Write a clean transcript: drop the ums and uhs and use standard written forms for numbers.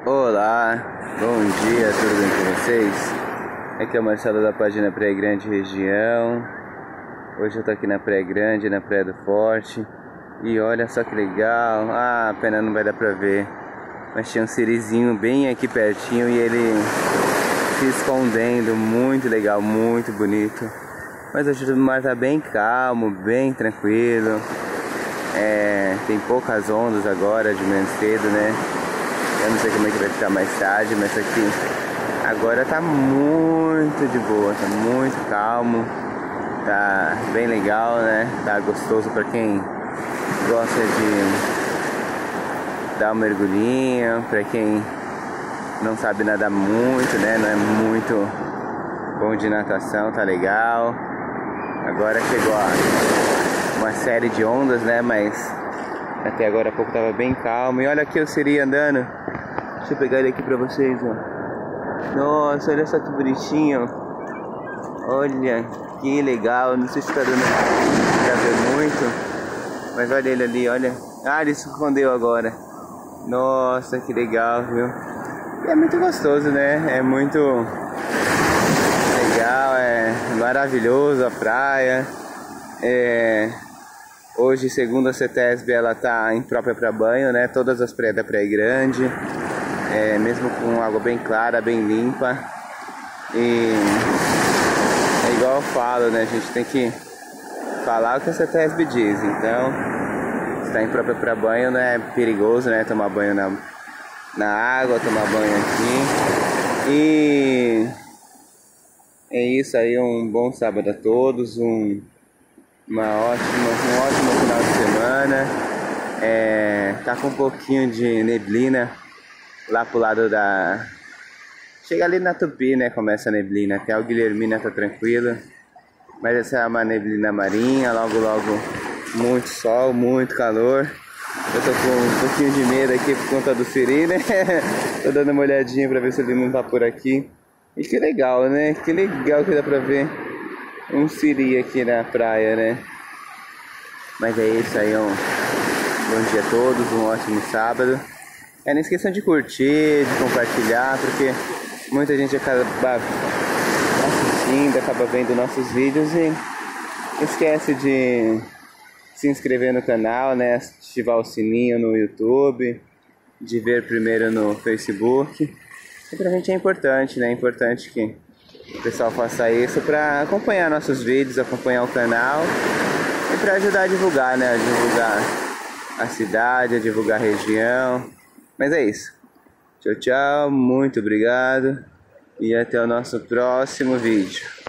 Olá, bom dia, tudo bem com vocês? Aqui é o Marcelo da página Praia Grande Região. Hoje eu tô aqui na Praia Grande, na Praia do Forte. E olha só que legal. Ah, a pena não vai dar pra ver, mas tinha um sirizinho bem aqui pertinho e ele se escondendo. Muito legal, muito bonito. Mas hoje o mar tá bem calmo, bem tranquilo. Tem poucas ondas agora de manhã cedo, né? Eu não sei como é que vai ficar mais tarde, mas aqui agora tá muito de boa, tá muito calmo, tá bem legal, né? Tá gostoso pra quem gosta de dar um mergulhinho, pra quem não sabe nadar muito, né? Não é muito bom de natação, tá legal. Agora chegou uma série de ondas, né? Mas até agora há pouco tava bem calmo. E olha aqui o siri andando. Deixa eu pegar ele aqui pra vocês, ó. Nossa, olha só que bonitinho. Olha, que legal. Não sei se tá dando pra ver muito, mas olha ele ali, olha. Ah, ele se escondeu agora. Nossa, que legal, viu? E é muito gostoso, né? É muito legal, é maravilhoso a praia. Hoje, segundo a CETESB, ela tá imprópria para banho, né? Todas as praias da Praia Grande, mesmo com água bem clara, bem limpa. E é igual eu falo, né? A gente tem que falar o que a CETESB diz. Então, se tá imprópria para banho, não é perigoso, né? Tomar banho na água, tomar banho aqui. E é isso aí, um bom sábado a todos, um ótimo final de semana. Tá com um pouquinho de neblina lá pro lado da... Chega ali na Tupi, né? Começa a neblina. Até o Guilhermina tá tranquilo. Mas essa é uma neblina marinha. Logo, logo, muito sol, muito calor. Eu tô com um pouquinho de medo aqui por conta do siri, né? Tô dando uma olhadinha pra ver se ele não tá por aqui. E que legal, né? Que legal que dá pra ver um siri aqui na praia, né? Mas é isso aí, bom dia a todos, um ótimo sábado. Não esqueçam de curtir, de compartilhar, porque muita gente acaba assistindo, acaba vendo nossos vídeos e esquece de se inscrever no canal, né? Ativar o sininho no YouTube, de ver primeiro no Facebook. E pra gente é importante, né? É importante que o pessoal faça isso para acompanhar nossos vídeos, acompanhar o canal e para ajudar a divulgar, né? A divulgar a cidade, a divulgar a região. Mas é isso. Tchau, tchau. Muito obrigado. E até o nosso próximo vídeo.